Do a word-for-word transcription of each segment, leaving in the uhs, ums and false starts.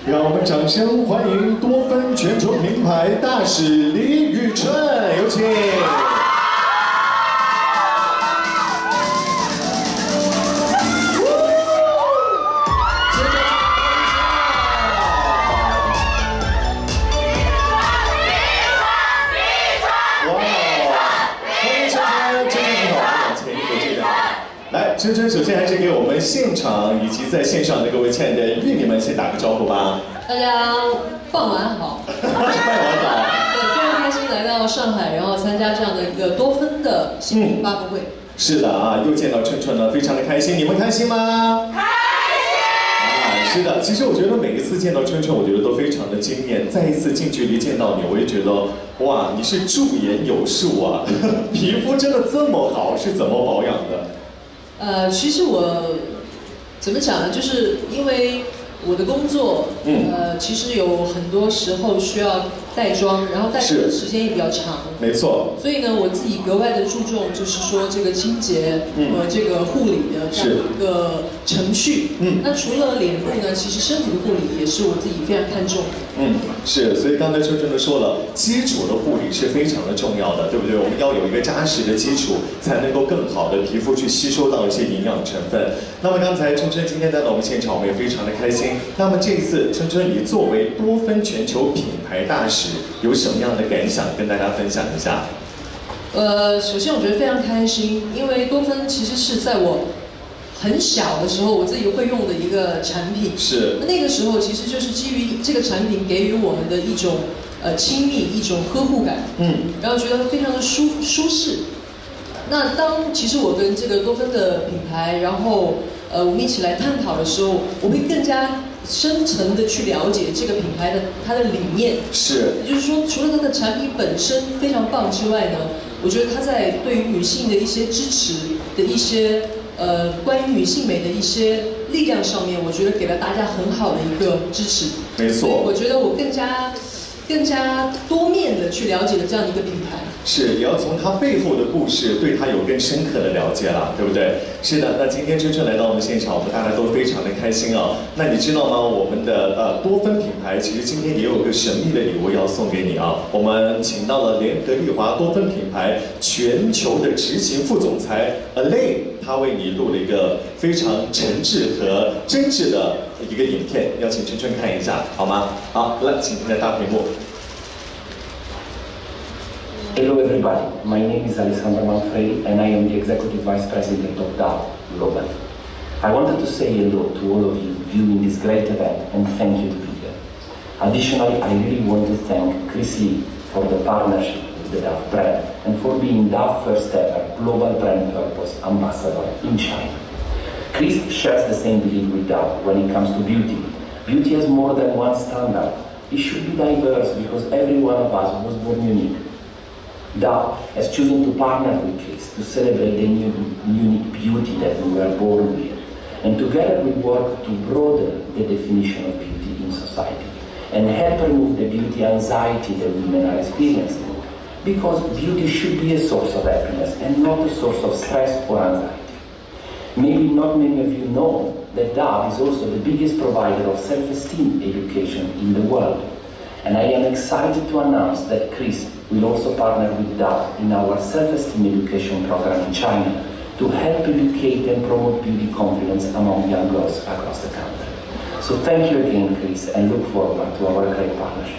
让我们掌声欢迎多芬全球品牌大使李宇春，有请。 来，春春，首先还是给我们现场以及在线上的各位亲爱的玉米们先打个招呼吧。 大家傍晚好。 傍晚好。 对，非常开心来到上海，然后参加这样的一个多芬的新品发布会。嗯、 是的啊，又见到春春了，非常的开心。你们开心吗？开心。啊，是的。其实我觉得每一次见到春春，我觉得都非常的惊艳。再一次近距离见到你，我也觉得哇，你是驻颜有术啊，皮肤真的这么好，是怎么保养的？ 呃，其实我怎么讲呢？就是因为我的工作，嗯，呃，其实有很多时候需要带妆，然后带妆的时间也比较长， 没错。 所以呢，我自己格外的注重，就是说这个清洁和这个护理的这样一个程序。嗯，那除了脸部呢，其实身体的护理也是我自己非常看重的。嗯， 是。所以刚才春春都说了，基础的护理是非常的重要的，对不对？我们要有一个扎实的基础，才能够更好的皮肤去吸收到一些营养成分。那么刚才春春今天来到我们现场，我们也非常的开心。那么这一次，春春你作为多芬全球品牌大使，有什么样的感想跟大家分享一下？ 呃，首先我觉得非常开心，因为多芬其实是在我很小的时候，我自己会用的一个产品。 是。 那那个时候其实就是基于这个产品给予我们的一种呃亲密、一种呵护感。嗯。然后觉得非常的舒舒适。那当其实我跟这个多芬的品牌，然后呃我们一起来探讨的时候，我会更加 深层的去了解这个品牌的它的理念， 是， 也就是说，除了它的产品本身非常棒之外呢，我觉得它在对于女性的一些支持的一些呃关于女性美的一些力量上面，我觉得给了大家很好的一个支持。 没错， 我觉得我更加更加多面的去了解了这样的一个品牌。 是，也要从它背后的故事，对它有更深刻的了解了，对不对？是的，那今天春春来到我们现场，我们大家都非常的开心啊。那你知道吗？我们的呃多芬品牌其实今天也有个神秘的礼物要送给你啊。我们请到了联合利华多芬品牌全球的执行副总裁 Elaine， 他为你录了一个非常诚挚和真挚的一个影片，邀请春春看一下，好吗？好，来，请您的大屏幕。 Hello everybody, my name is Alessandro Manfredi and I am the Executive Vice President of Dove Global. I wanted to say hello to all of you viewing this great event and thank you to be here. Additionally, I really want to thank Chris Lee for the partnership with the Dove brand and for being Dove's first ever Global Brand Purpose Ambassador in China. Chris shares the same belief with Dove when it comes to beauty. Beauty has more than one standard. It should be diverse because every one of us was born unique. Dove has chosen to partner with Chris to celebrate the new, unique beauty that we were born with. And together we work to broaden the definition of beauty in society and help remove the beauty anxiety that women are experiencing. Because beauty should be a source of happiness and not a source of stress or anxiety. Maybe not many of you know that Dove is also the biggest provider of self-esteem education in the world. And I am excited to announce that Chris will also partner with Dove in our self-esteem education program in China to help educate and promote beauty confidence among young girls across the country. So thank you again, Chris, and look forward to our great partnership.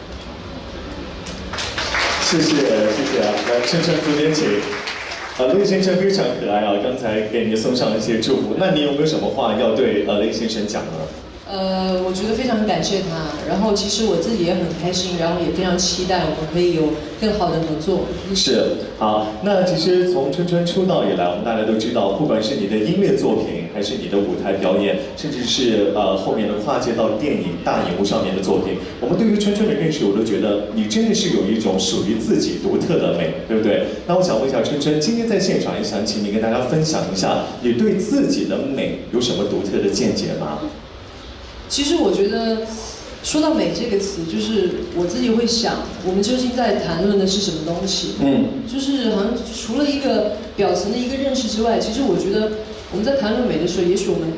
谢谢，谢谢啊！来，先生这边请。啊，雷先生非常可爱啊，刚才给您送上了一些祝福。那你有没有什么话要对呃雷先生讲呢？ 呃，我觉得非常感谢他，然后其实我自己也很开心，然后也非常期待我们可以有更好的合作。 是，好，那其实从春春出道以来，我们大家都知道，不管是你的音乐作品，还是你的舞台表演，甚至是呃后面的跨界到电影大荧幕上面的作品，我们对于春春的认识，我都觉得你真的是有一种属于自己独特的美，对不对？那我想问一下春春，今天在现场也想请你跟大家分享一下，你对自己的美有什么独特的见解吗？ 其实我觉得，说到美这个词，就是我自己会想，我们究竟在谈论的是什么东西？嗯，就是好像除了一个表层的一个认识之外，其实我觉得我们在谈论美的时候，也许我们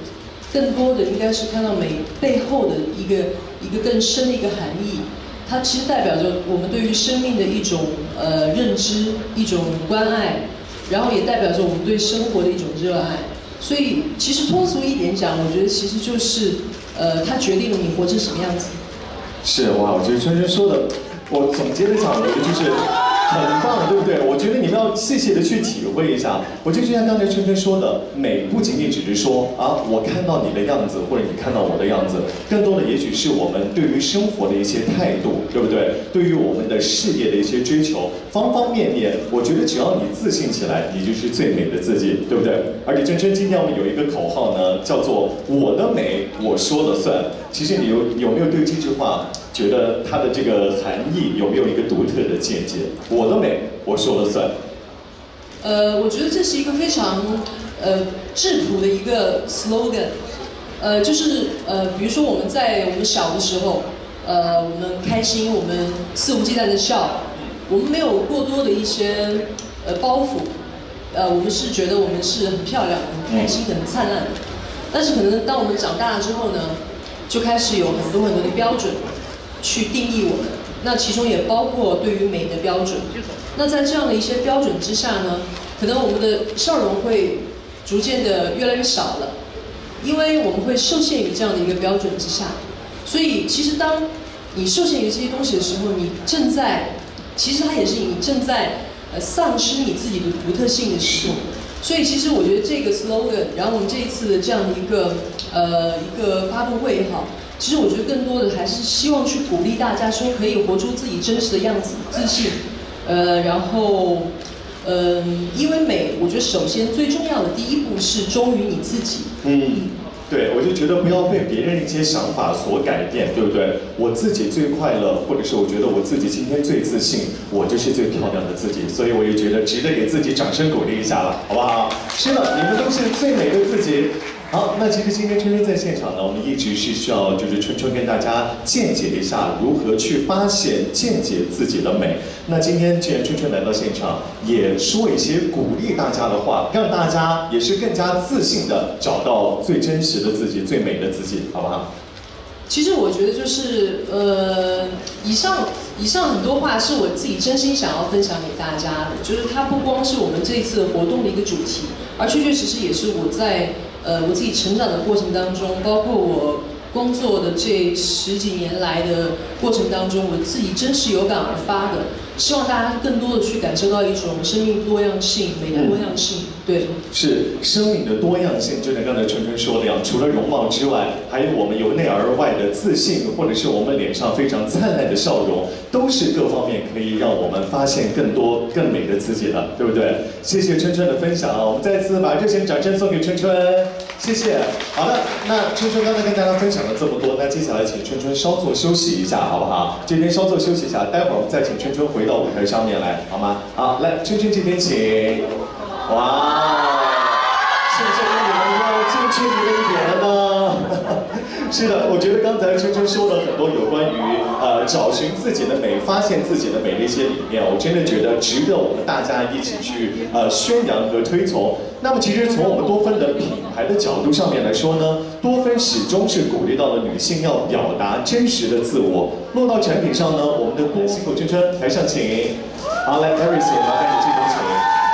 更多的应该是看到美背后的一个一个更深的一个含义。它其实代表着我们对于生命的一种呃认知，一种关爱，然后也代表着我们对生活的一种热爱。所以其实通俗一点讲，我觉得其实就是呃，它决定了你活成什么样子。 是哇，我觉得春春说的，我总结的讲，我觉得就是很棒，对不对？我觉得你们要细细的去体会一下。我就像刚才春春说的，美不仅仅只是说啊，我看到你的样子，或者你看到我的样子，更多的也许是我们对于生活的一些态度，对不对？对于我们的事业的一些追求，方方面面，我觉得只要你自信起来，你就是最美的自己，对不对？而且春春今天我们有一个口号呢，叫做“我的美我说了算”。其实你有有没有对这句话？觉得它的这个含义有没有一个独特的见解？我的美，我说了算。 呃，我觉得这是一个非常呃质朴的一个 slogan， 呃，就是呃，比如说我们在我们小的时候，呃，我们开心，我们肆无忌惮的笑，我们没有过多的一些呃包袱，呃，我们是觉得我们是很漂亮、很开心、很灿烂的。但是可能当我们长大了之后呢，就开始有很多很多的标准。去定义我们，那其中也包括对于美的标准。那在这样的一些标准之下呢，可能我们的笑容会逐渐的越来越少了，因为我们会受限于这样的一个标准之下。所以，其实当你受限于这些东西的时候，你正在，其实它也是你正在呃丧失你自己的独特性的时候。所以，其实我觉得这个 slogan， 然后我们这一次的这样的一个呃一个发布会也好。其实我觉得更多的还是希望去鼓励大家说，可以活出自己真实的样子，自信，呃，然后，嗯、呃，因为美，我觉得首先最重要的第一步是忠于你自己。 嗯，对，我就觉得不要被别人一些想法所改变，对不对？我自己最快乐，或者是我觉得我自己今天最自信，我就是最漂亮的自己，所以我也觉得值得给自己掌声鼓励一下了，好不好？是的，你们都是最美的自己。好，那其实今天春春在现场呢，我们一直是需要就是春春跟大家见解一下如何去发现、见解自己的美。那今天既然春春来到现场，也说一些鼓励大家的话，让大家也是更加自信的找到最真实的自己、最美的自己，好不好？ 其实我觉得就是呃，以上以上很多话是我自己真心想要分享给大家的，就是它不光是我们这一次活动的一个主题，而确确实实也是我在。呃，我自己成长的过程当中，包括我工作的这十几年来的过程当中，我自己真是有感而发的。希望大家更多的去感受到一种生命多样性、美的多样性。嗯、对， 是生命的多样性，就像刚才春春说的一样，除了容貌之外，还有我们由内而外的自信，或者是我们脸上非常灿烂的笑容，都是各方面可以让我们发现更多更美的自己的，对不对？谢谢春春的分享，我们再次把热情掌声送给春春，谢谢。好的，那春春刚才跟大家分享了这么多，那接下来请春春稍作休息一下，好不好？这边稍作休息一下，待会儿我们再请春春回到舞台上面来，好吗？好，来，春春这边请。哇，是不是跟你们要近距离的一点了呢？是的，我觉得刚才春春说了很多有关于呃找寻自己的美、发现自己的美的一些理念，我真的觉得值得我们大家一起去呃宣扬和推崇。那么其实从我们多芬的品牌的角度上面来说呢，多芬始终是鼓励到了女性要表达真实的自我。落到产品上呢，我们的多辛苦春春台上请。好，来 Iris 麻烦你这边请。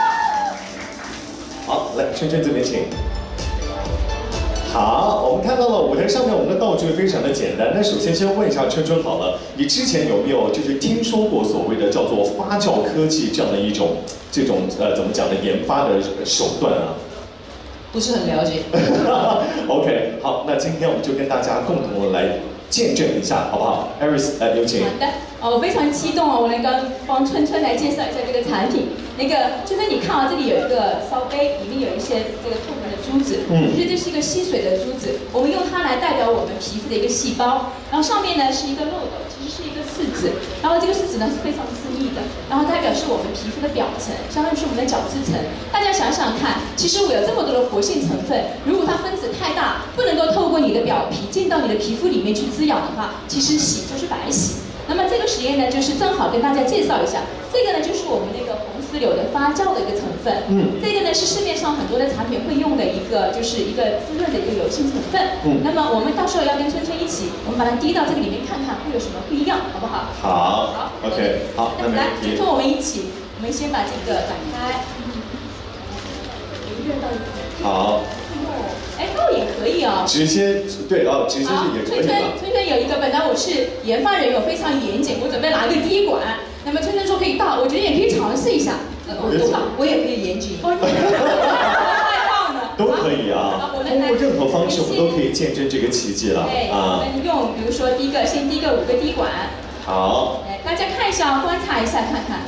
好，来春春这边请。好，我们看到了舞台上面我们的道具非常的简单。那首先先问一下春春好了，你之前有没有就是听说过所谓的叫做发酵科技这样的一种这种呃怎么讲呢研发的手段啊？ 不是很了解。 OK， 好，那今天我们就跟大家共同的来见证一下，好不好 ？Iris， 呃，有请。 好的，哦，我非常激动哦，我能刚帮春春来介绍一下这个产品。那个春春，你看啊，这里有一个烧杯，里面有一些这个透明的珠子，嗯，其实这是一个吸水的珠子，我们用它来代表我们皮肤的一个细胞，然后上面呢是一个漏斗，其实是一个拭子，然后这个拭子呢是非常私密的，然后代表是我们皮肤的表层，相当于是我们的角质层。大家想想看，其实我有这么多的活性成分，如果它分子太大，不能够透过你的表皮进到你的皮肤里面去滋养的话，其实洗就是白洗。那么这个实验呢，就是正好跟大家介绍一下，这个呢就是我们那个红色丝柳的发酵的一个成分。嗯，这个呢是市面上很多的产品会用的一个，就是一个滋润的一个油性成分。嗯，那么我们到时候要跟春春一起，我们把它滴到这个里面看看会有什么不一样，好不好？ 好。好 ，OK， 好，那来，春春我们一起，我们先把这个打开。 好。 哎，倒也可以啊。 直接对哦，直接是也可以的。 春春，春春有一个，本来我是研发人员，我非常严谨，我准备拿一个滴管。那么春春说可以倒，我觉得也可以尝试一下。 呃，我我我也可以严谨。 太棒了。 都可以啊。通过任何方式，我们都可以见证这个奇迹了。 对，我们用比如说滴个，先滴个五个滴管。 好。 哎，大家看一下，观察一下，看看。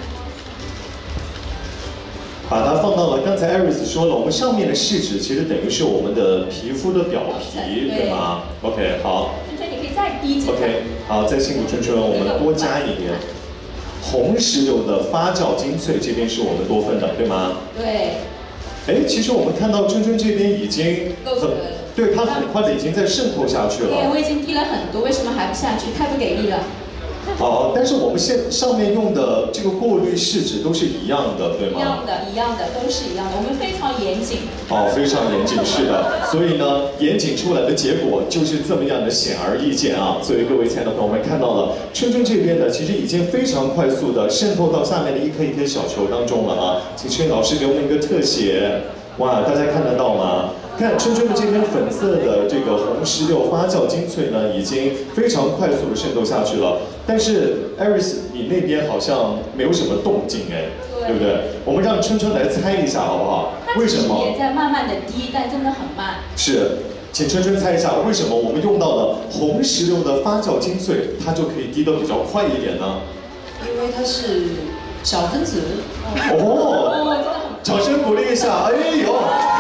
把它放到了，刚才 Iris 说了，我们上面的试纸其实等于是我们的皮肤的表皮，对吗 ？OK， 好。 春春，你可以再滴几个。 OK， 好，再辛苦春春，我们多加一点。红石榴的发酵精粹，这边是我们多酚的，对吗？ 对。 哎，其实我们看到春春这边已经很，对，它很快的已经在渗透下去了。 对，我已经滴了很多，为什么还不下去？太不给力了。 好，但是我们现上面用的这个过滤试纸都是一样的，对吗？ 一样的，一样的，都是一样的。我们非常严谨。 哦，非常严谨，是的。所以呢，严谨出来的结果就是这么样的显而易见啊。所以各位亲爱的朋友们看到了，春春这边呢，其实已经非常快速的渗透到下面的一颗一颗小球当中了啊。请春老师给我们一个特写，哇，大家看得到吗？看春春的这边粉色的这个红石榴发酵精粹呢，已经非常快速的渗透下去了。但是 Iris， 你那边好像没有什么动静哎，对不对？我们让春春来猜一下好不好？为什么？ 也在慢慢的滴，但真的很慢。 是，请春春猜一下，为什么我们用到了红石榴的发酵精粹，它就可以滴得比较快一点呢？ 因为它是小分子。 哦，掌声鼓励一下，哎呦！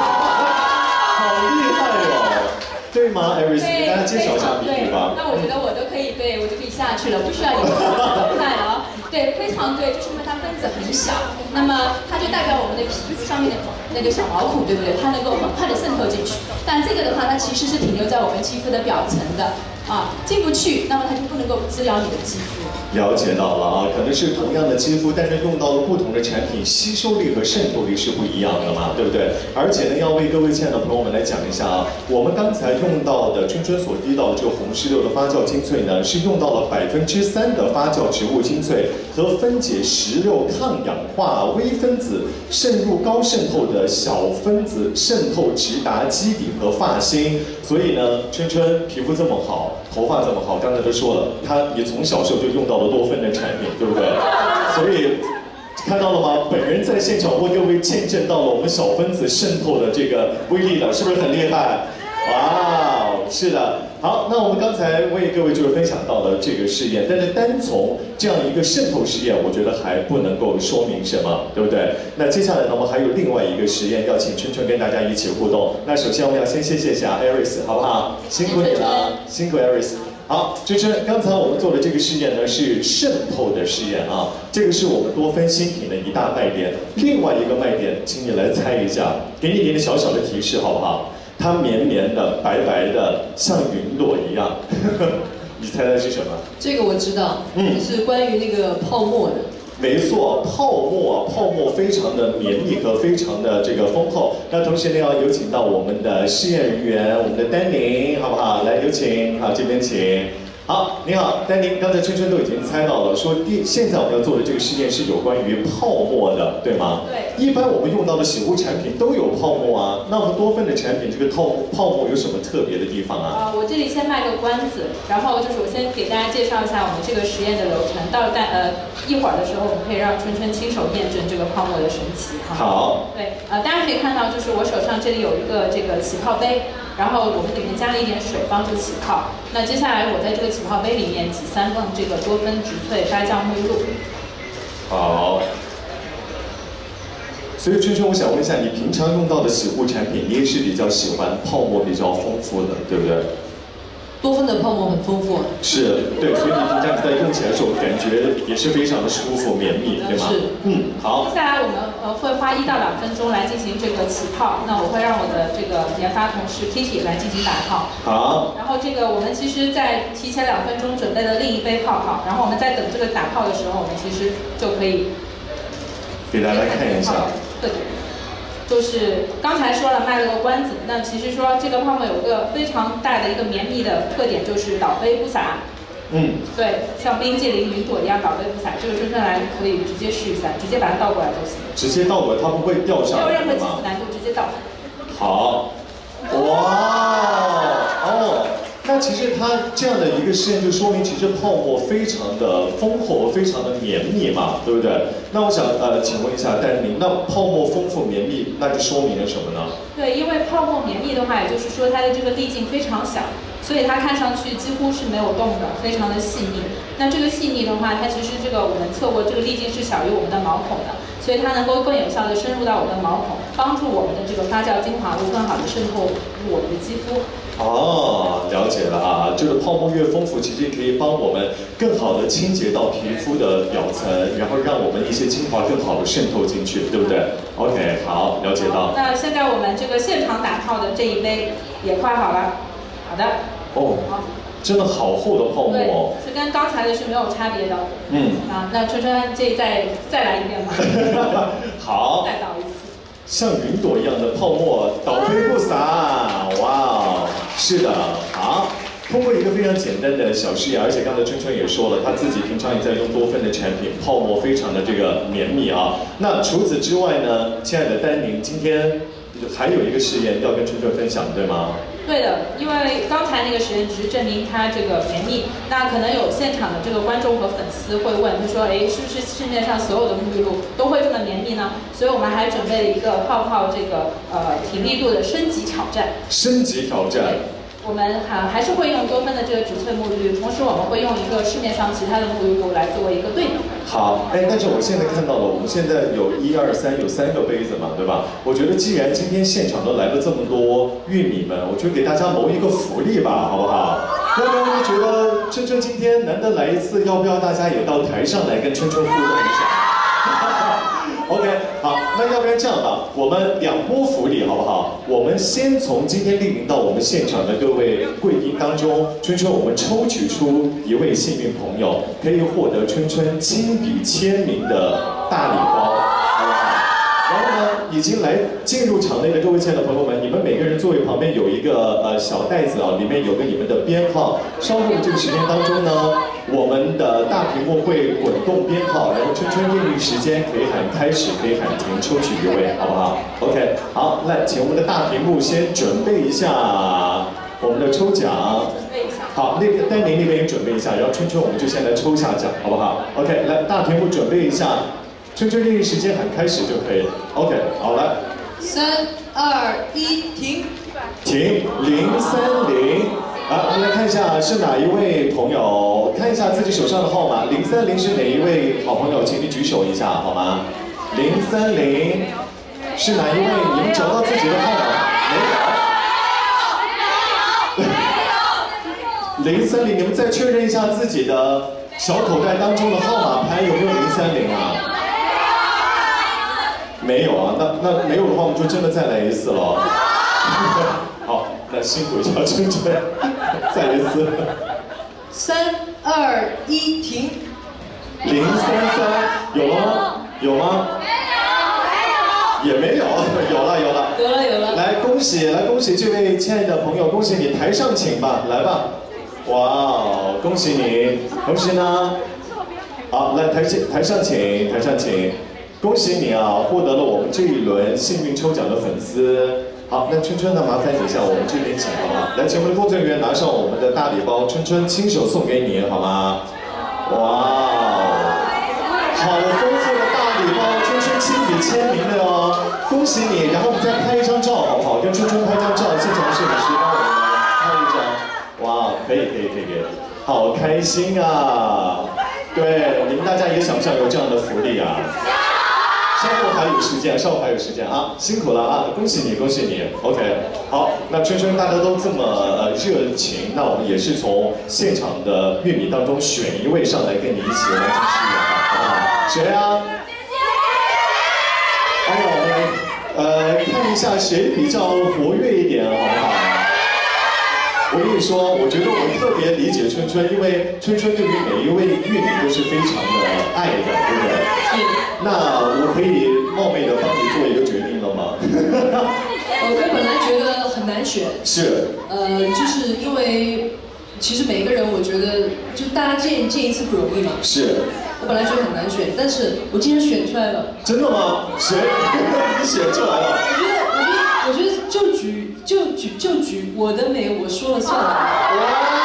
对吗 ，Iris？ 给大家介绍一下秘诀吧。 那我觉得我都可以，对我就可以下去了，不需要你们动态了。对，非常对，就是因为它分子很小，那么它就代表我们的皮肤上面的那个小毛孔，对不对？它能够很快的渗透进去。但这个的话，它其实是停留在我们肌肤的表层的啊，进不去，那么它就不能够治疗你的肌肤。 了解到了啊，可能是同样的肌肤，但是用到了不同的产品，吸收力和渗透力是不一样的嘛，对不对？而且呢，要为各位亲爱的朋友们来讲一下啊，我们刚才用到的春春所滴到的这个红石榴的发酵精粹呢，是用到了百分之三的发酵植物精粹和分解石榴抗氧化微分子渗入高渗透的小分子，渗透直达基底和发芯。所以呢，春春皮肤这么好，头发这么好，刚才都说了，她也从小时候就用到了多酚的产品，对不对？所以看到了吗？本人在现场为各位见证到了我们小分子渗透的这个威力了，是不是很厉害？哇，是的。好，那我们刚才为各位就是分享到了这个试验，但是单从这样一个渗透实验，我觉得还不能够说明什么，对不对？那接下来呢，我们还有另外一个实验，要请春春跟大家一起互动。那首先我们要先谢谢一下 Iris， 好不好？辛苦你了，辛苦 Iris。好，春春，刚才我们做的这个试验呢是渗透的试验啊，这个是我们多酚新品的一大卖点。另外一个卖点，请你来猜一下，给你一点小小的提示，好不好？它绵绵的、白白的，像云朵一样。你猜猜是什么？ 这个我知道，嗯，是关于那个泡沫的。 没错，泡沫，泡沫非常的绵密和非常的这个丰厚。那同时呢，要有请到我们的试验人员，我们的丹宁，好不好？来，有请，好，这边请。好，你好，丹宁，刚才春春都已经猜到了，说第现在我们要做的这个实验是有关于泡沫的，对吗？ 对。 一般我们用到的洗护产品都有泡沫啊，那我们多酚的产品这个泡泡沫有什么特别的地方啊？ 啊，我这里先卖个关子，然后就是我先给大家介绍一下我们这个实验的流程，到待呃一会儿的时候，我们可以让春春亲手验证这个泡沫的神奇哈。 好。 对，呃，大家可以看到，就是我手上这里有一个这个起泡杯。然后我们里面加了一点水帮助起泡。那接下来我在这个起泡杯里面挤三泵这个多酚植萃发酵沐浴露。 好。所以春春，我想问一下，你平常用到的洗护产品，你也是比较喜欢泡沫比较丰富的，对不对？ 多酚的泡沫很丰富。 是，对，所以你平常你在用起来的时候，感觉也是非常的舒服、绵密，对吗？ 是。 嗯，好。 接下来我们呃会花一到两分钟来进行这个起泡，那我会让我的这个研发同事 Kitty 来进行打泡。 好。 然后这个我们其实在提前两分钟准备了另一杯泡泡，然后我们在等这个打泡的时候，我们其实就可以给大家看一下。 特点就是刚才说了卖了个关子，那其实说这个泡沫有个非常大的一个绵密的特点，就是倒杯不洒。嗯，对，像冰激凌、云朵一样倒杯不洒，这个春春来可以直接试一下，直接把它倒过来就行。 直接倒过来，它不会掉下来。 没有任何技术难度，直接倒。 好，哇哦。那其实它这样的一个试验，就说明其实泡沫非常的丰厚，非常的绵密嘛，对不对？那我想呃，请问一下丹宁，那泡沫丰富绵密，那就说明了什么呢？ 对，因为泡沫绵密的话，也就是说它的这个粒径非常小，所以它看上去几乎是没有动的，非常的细腻。那这个细腻的话，它其实这个我们测过，这个粒径是小于我们的毛孔的，所以它能够更有效的深入到我们的毛孔，帮助我们的这个发酵精华物更好的渗透入我们的肌肤。 哦，了解了啊，这个泡沫越丰富，其实可以帮我们更好的清洁到皮肤的表层，然后让我们一些精华更好的渗透进去，对不对 ？OK， 好，了解到。 那现在我们这个现场打泡的这一杯也快好了，好的。 哦，好，真的好厚的泡沫哦。 对，是跟刚才的是没有差别的。 嗯。 啊，那春春这再再来一遍吧。 好。 再倒一次。 像云朵一样的泡沫，倒杯不洒，哇，是的，好。通过一个非常简单的小试验，而且刚才春春也说了，他自己平常也在用多芬的产品，泡沫非常的这个绵密啊。那除此之外呢，亲爱的丹宁，今天还有一个试验要跟春春分享，对吗？ 对的，因为刚才那个实验只是证明它这个绵密，那可能有现场的这个观众和粉丝会问，他说，哎，是不是市面上所有的沐浴露都会这么绵密呢？所以我们还准备了一个泡泡这个呃挺密度的升级挑战。 升级挑战。 我们还还是会用多芬的这个植萃沐浴露，同时我们会用一个市面上其他的沐浴露来作为一个对比。 好，哎，但是我现在看到了，我们现在有一二三，有三个杯子嘛，对吧？我觉得既然今天现场都来了这么多玉米们，我就给大家谋一个福利吧，好不好？要不然就觉得春春今天难得来一次，要不要大家也到台上来跟春春互动一下？OK， 好，那要不然这样吧，我们两波福利好不好？我们先从今天莅临到我们现场的各位贵宾当中，春春我们抽取出一位幸运朋友，可以获得春春亲笔签名的大礼包，好不好？然后呢，已经来进入场内的各位亲爱的朋友们，你们每个人座位旁边有一个呃小袋子啊，里面有个你们的编号。稍后的这个时间当中呢，我们的大屏幕会滚动编号，然后春春任意时间可以喊开始，可以喊停，抽取一位，好不好 ？OK， 好，来，请我们的大屏幕先准备一下我们的抽奖。好，那边丹宁那边也准备一下，然后春春我们就先来抽一下奖，好不好 ？OK， 来，大屏幕准备一下。春春任意时间喊开始就可以 ，OK， 好来， 三二一，停， 停，零三零，好，我们来看一下是哪一位朋友，看一下自己手上的号码，零三零是哪一位好朋友，请你举手一下好吗？零三零是哪一位？你们找到自己的号码没有？零三零，你们再确认一下自己的小口袋当中的号码牌有没有零三零啊？没有啊，那那没有的话，我们就真的再来一次了。好，那辛苦一下春春，再一次。 三二一，停。 零三三，有了吗？有吗？没有，也没有，有了有了。 有了有了。 来，恭喜来恭喜这位亲爱的朋友，恭喜你，台上请吧，来吧。哇哦，恭喜你，同时呢，好，来台台上请，台上请。恭喜你啊，获得了我们这一轮幸运抽奖的粉丝。好，那春春呢，麻烦你一下，我们这边请好吗？来，请我们的工作人员拿上我们的大礼包，春春亲手送给你，好吗？哇哦，好丰富的大礼包，春春亲笔签名的哦，恭喜你！然后我们再拍一张照，好不好？跟春春拍张照，现场摄影师帮我们拍一张。哇，可以可以可以可以，好开心啊！对，你们大家也想不想有这样的福利啊？稍后还有时间，稍后还有时间啊，辛苦了啊，恭喜你，恭喜你 ，OK， 好，那春春大家都这么呃热情，那我们也是从现场的玉米当中选一位上来跟你一起来主持人，好不好？谁啊？哎呦，我们呃看一下谁比较活跃一点，好不好？ 我跟你说，我觉得我特别理解春春，因为春春对于每一位玉女都是非常的爱的，对不对？那我可以冒昧的帮你做一个决定了吗？ 我我本来觉得很难选， 是， 呃，就是因为其实每个人，我觉得就大家见见一次不容易嘛。 是。 我本来觉得很难选，但是我今天选出来了。 真的吗？谁？你选出来了？ 我觉得，我觉得，我觉得就举就举就举我的美，我说了算。哇！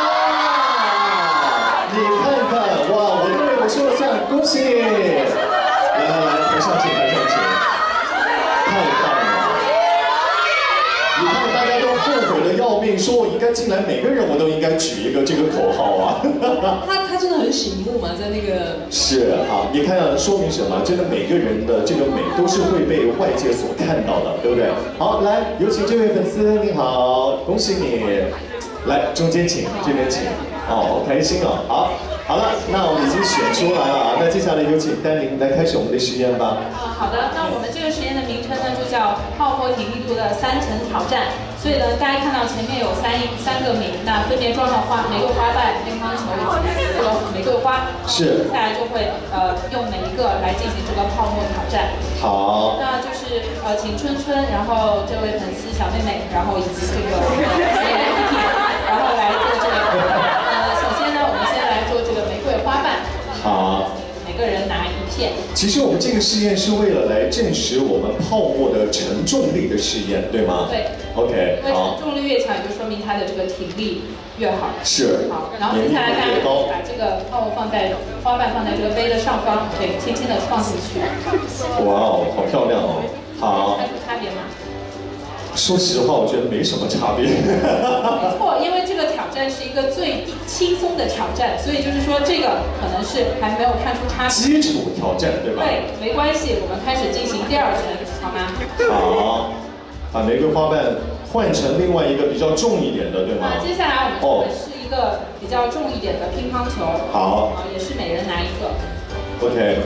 你看看，哇，我的美我说了算，恭喜你！来来来，台上请，台上请。太棒了！你看大家都后悔的要命，说我应该进来，每个人我都应该举一个这个口号啊。 他他真的很醒目嘛，在那个。 是啊，你看说明什么？真的每个人的这个美都是会被外界所看到的，对不对？好，来有请这位粉丝，你好，恭喜你。来中间请，这边请。哦，好开心哦。好，好了，那我们已经选出来了啊。那接下来有请丹玲来开始我们的实验吧。 啊，好的。那我们这个实验的名称呢，就叫泡沫体力度的三层挑战。所以呢，大家看到前面有三三个名，那分别装上花玫瑰花瓣、乒乓球以及这个玫瑰花。 是。 接下来就会呃用每一个来进行这个泡沫挑战。 好。 那就是呃请春春，然后这位粉丝小妹妹，然后以及这个实验 A P P， 然后来做这个。呃，首先呢，我们先来做这个玫瑰花瓣。 好。 每个人拿一片。 其实我们这个试验是为了来证实我们泡沫的承重力的试验，对吗？ 对。 OK， 好。承重力越强，也就说明它的这个体力越好。 是。 好，然后接下来大家把这个泡沫放在花瓣放在这个杯的上方，对，轻轻的放进去。 哇哦，好漂亮哦！好。 看出差别吗？ 说实话，我觉得没什么差别。 没错，因为这个挑战是一个最轻松的挑战，所以就是说这个可能是还没有看出差别。 基础挑战，对吧？ 对，没关系，我们开始进行第二层，好吗？ 好，把玫瑰花瓣换成另外一个比较重一点的，对吗？ 那接下来我们是一个比较重一点的乒乓球。 好。 好，也是每人拿一个。 OK。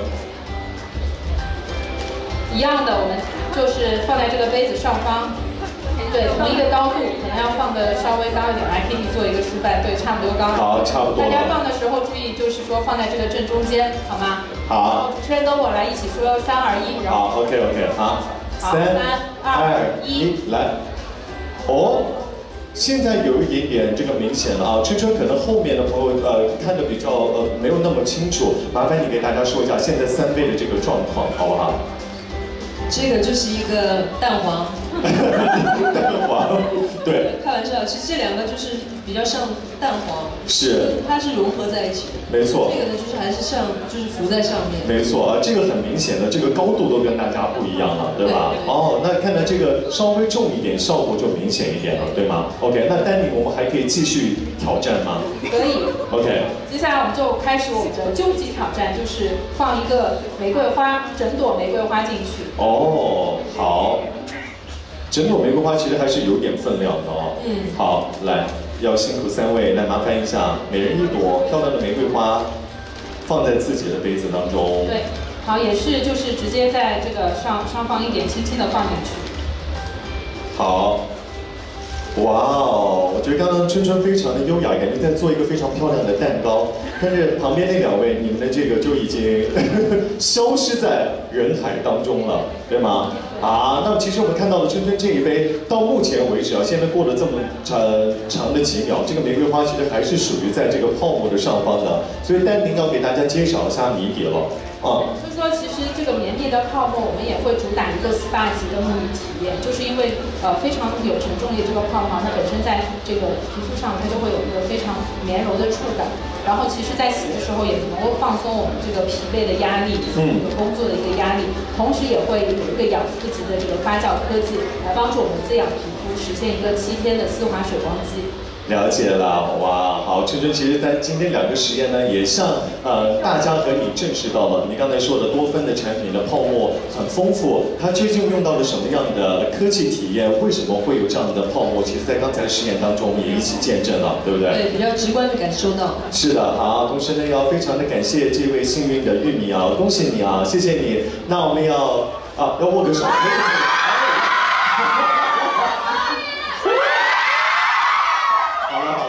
一样的，我们就是放在这个杯子上方。对，同一个高度，可能要放的稍微高一点，来给你做一个示范。对，差不多高。 好，差不多。 大家放的时候注意，就是说放在这个正中间，好吗？ 好。 主持人跟我来一起说三二一，然后。 好 ，OK OK， 好。 三二一， 来。哦，现在有一点点这个明显了啊。春春可能后面的朋友呃看的比较呃没有那么清楚，麻烦你给大家说一下现在三杯的这个状况，好不好？ 这个就是一个蛋黄。 蛋黄，对。 开玩笑，其实这两个就是比较像蛋黄， 是， 它是融合在一起的。 没错。 这个呢，就是还是像，就是浮在上面。 没错啊，这个很明显的，这个高度都跟大家不一样了，对吧？ 对对对哦，那看来这个稍微重一点，效果就明显一点了，对吗 ？OK， 那丹妮，我们还可以继续挑战吗？ 可以。 OK。 接下来我们就开始我们的究极挑战，就是放一个玫瑰花，整朵玫瑰花进去。 哦，好。整朵玫瑰花其实还是有点分量的哦。 嗯。 好，来，要辛苦三位，来麻烦一下，每人一朵漂亮的玫瑰花，放在自己的杯子当中。 对，好，也是就是直接在这个上上方一点，轻轻的放进去。 好。哇哦，我觉得刚刚春春非常的优雅，感觉在做一个非常漂亮的蛋糕。但是旁边那两位，你们的这个就已经消失在人海当中了，对吗？啊，那么其实我们看到的春春这一杯，到目前为止啊，现在过了这么长长的几秒，这个玫瑰花其实还是属于在这个泡沫的上方的，所以丹宁要给大家介绍一下谜底了。啊， 就是说，其实这个绵密的泡沫，我们也会主打一个 S P A 级的沐浴体验，就是因为呃非常有承重力这个泡泡，它本身在这个皮肤上，它就会有一个非常绵柔的触感。然后其实，在洗的时候也能够放松我们这个疲惫的压力，嗯，工作的一个压力，同时也会有一个养肤级的这个发酵科技，来帮助我们滋养皮肤，实现一个七天的丝滑水光肌。 了解了，哇，好，春春，其实在今天两个实验呢，也向呃大家和你证实到了，你刚才说的多芬的产品的泡沫很丰富，它究竟用到了什么样的科技体验？为什么会有这样的泡沫？其实，在刚才的实验当中，我们也一起见证了，对不对？ 对，比较直观的感受到。 是的，好，同时呢，要非常的感谢这位幸运的玉米啊，恭喜你啊，谢谢你。那我们要啊，要握个手。好了好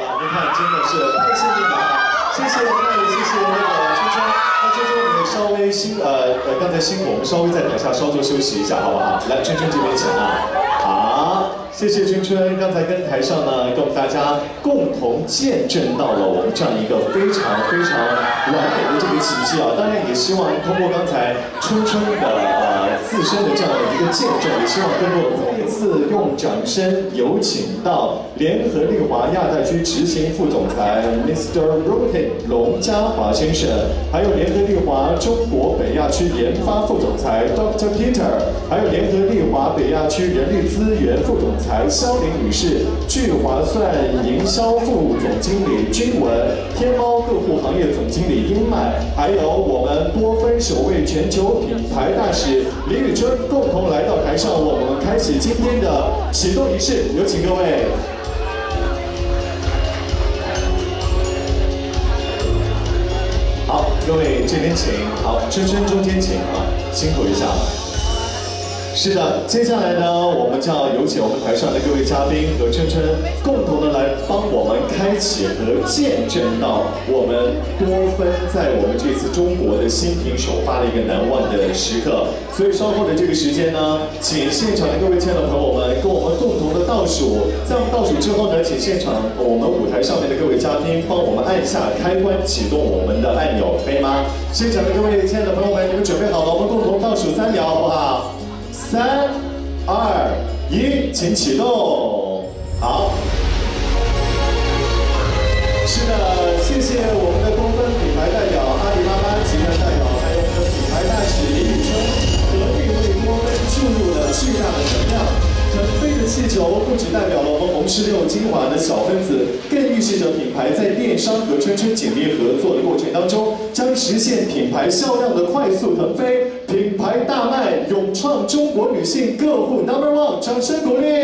那也谢谢那个春春，那春春你稍微辛呃呃刚才辛苦，我们稍微在台下稍作休息一下，好不好？来，春春这边请啊。好，谢谢春春，刚才跟台上呢，跟我们大家共同见证到了我们这样一个非常非常完美的这个奇迹啊！当然也希望通过刚才春春的呃自身的这样的一个见证，也希望更多再一次用掌声有请到联合利华亚太区执行副总裁 Mister Rohit 龙家华先生，还有联合利华中国北亚区研发副总裁 Doctor Peter， 还有联合利华北亚区人力资源副总裁肖玲女士，聚划算营销副总经理君文，天猫客户行业总经理英麦，还有我们多芬首位全球品牌大使李宇春，共同来到台上，我们开启今天的启动仪式，有请各位。好，各位这边请，好，春春中间请啊，辛苦一下。是的，接下来呢，我们就要有请我们台上的各位嘉宾和春春共同的来帮我们开启和见证到我们多芬在我们这次中国的新品首发的一个难忘的时刻。所以稍后的这个时间呢，请现场的各位亲爱的朋友们跟我们共同的倒数，在我们倒数之后呢，请现场我们舞台上面的各位嘉宾帮我们按下开关启动我们的按钮，可以吗？现场的各位亲爱的朋友们，你们准备好了？我们共同倒数三秒，好不好？三、二、一，请启动。好，是的，谢谢我们的多芬品牌代表阿里巴巴集团代表，还有我们的品牌大使李宇春，合力为多芬注入了巨大的能量。腾飞的气球不只代表了我们红石榴精华的小分子，更预示着品牌在电商和春春紧密合作的过程当中，将实现品牌销量的快速腾飞，品牌大卖，勇创中国女性客户 number one， 掌声鼓励！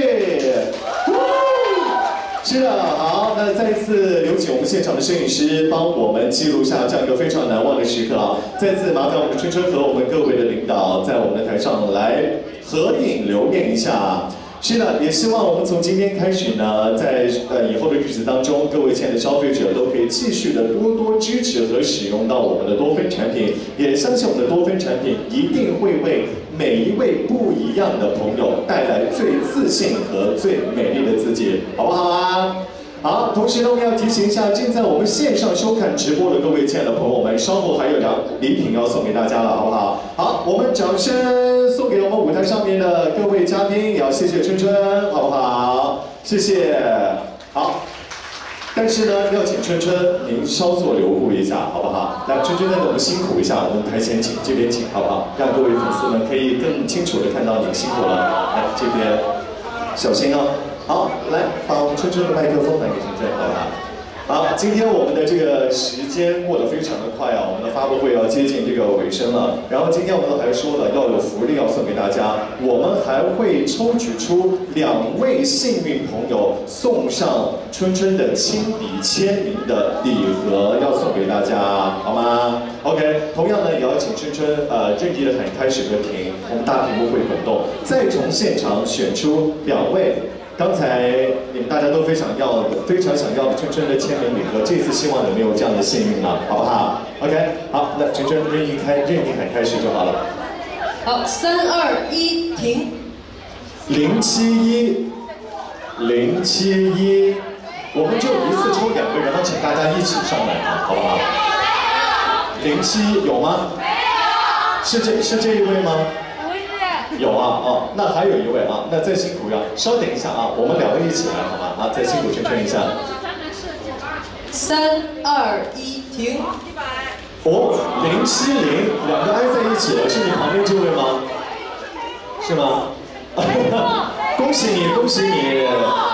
是的，好，那再次有请我们现场的摄影师帮我们记录下这样一个非常难忘的时刻啊！再次麻烦我们的春春和我们各位的领导在我们的台上来合影留念一下。是的，也希望我们从今天开始呢，在呃以后的日子当中，各位亲爱的消费者都可以继续的多多支持和使用到我们的多芬产品，也相信我们的多芬产品一定会为每一位不一样的朋友带来最自信和最美丽的自己，好不好啊？好，同时呢，我们要提醒一下正在我们线上收看直播的各位亲爱的朋友们，稍后还有两礼品要送给大家了，好不好？好，我们掌声送给我们舞台上面的各位嘉宾，也要谢谢春春，好不好？谢谢。好，但是呢，要请春春您稍作留步一下，好不好？来，春春呢，我们辛苦一下，我们台前请，这边请，好不好？让各位粉丝们可以更清楚的看到您辛苦了。来，这边小心哦。好，来把我们春春的麦克风来给春春，好不好？好，今天我们的这个时间过得非常的快啊，我们的发布会要接近这个尾声了。然后今天我们还说了要有福利要送给大家，我们还会抽取出两位幸运朋友，送上春春的亲笔签名的礼盒要送给大家，好吗 ？OK， 同样呢也要请春春呃任意的喊开始和停，我们大屏幕会滚动，再从现场选出两位。刚才你们大家都非常要的、非常想要的春春的签名礼盒，这次希望你们有这样的幸运了，好不好 ？OK， 好，那春春任意开、任意喊开始就好了。 好，三二一，停。 零七一，零七一，我们就一次抽两个人，然后请大家一起上来啊，好不好？零七有吗？没有。是这是这一位吗？有啊，哦，那还有一位啊，那再辛苦呀，稍等一下啊，我们两位一起来好吗？啊，再辛苦圈圈一下。 三二一，停。 哦，零七零，两个挨在一起了，是你旁边这位吗？是吗？恭喜你，恭喜你！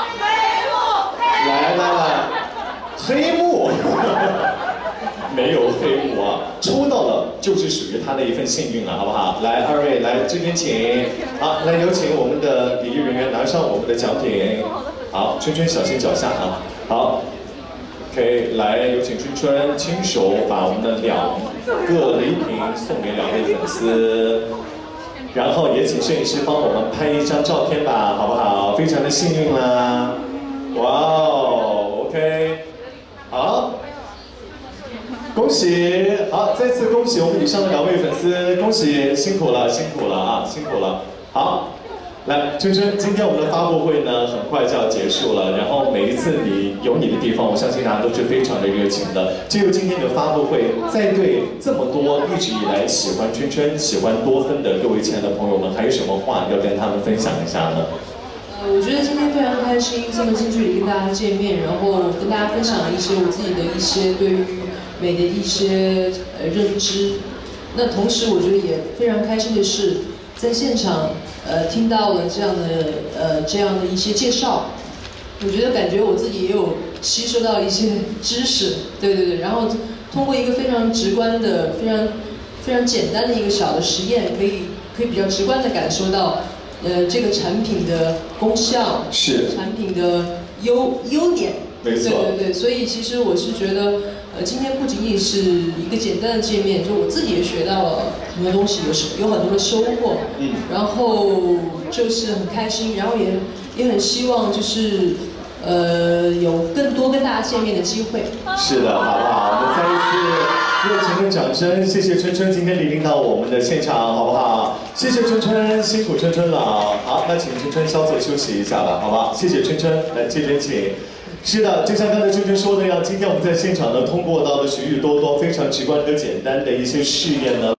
来来来，黑幕。没有黑幕啊，抽到了就是属于他的一份幸运了，好不好？来，二位来这边请，好，来有请我们的礼仪人员拿上我们的奖品。好，春春小心脚下啊。好 ，OK， 来有请春春亲手把我们的两个礼品送给两位粉丝，然后也请摄影师帮我们拍一张照片吧，好不好？非常的幸运啦，哇哦 ，OK， 好。 恭喜！好，再次恭喜我们以上的两位粉丝，恭喜，辛苦了，辛苦了啊，辛苦了。好。 来，春春，今天我们的发布会呢，很快就要结束了。然后每一次你有你的地方，我相信大家都是非常的热情的。只有今天的发布会，再对这么多一直以来喜欢春春、喜欢多芬的各位亲爱的朋友们，还有什么话要跟他们分享一下呢？ 呃，我觉得今天非常开心，这么近距离跟大家见面，然后跟大家分享一些我自己的一些对于美的一些呃认知。那同时，我觉得也非常开心的是，在现场。 呃，听到了这样的呃这样的一些介绍，我觉得感觉我自己也有吸收到一些知识，对对对，然后通过一个非常直观的、非常非常简单的一个小的实验，可以可以比较直观的感受到，呃，这个产品的功效是产品的优优点， 没错， 对对对，所以其实我是觉得。 呃，今天不仅仅是一个简单的界面，就我自己也学到了很多东西，有收有很多的收获，嗯，然后就是很开心，然后也也很希望就是呃有更多跟大家见面的机会。 是的，好不好？我们再一次热情的掌声，谢谢春春今天莅临到我们的现场，好不好？谢谢春春，辛苦春春了啊！好，那请春春稍作休息一下吧，好不好？谢谢春春，来这边请。 是的，就像刚才春春说的一样，今天我们在现场呢，通过到了许许多多非常直观和简单的一些试验呢。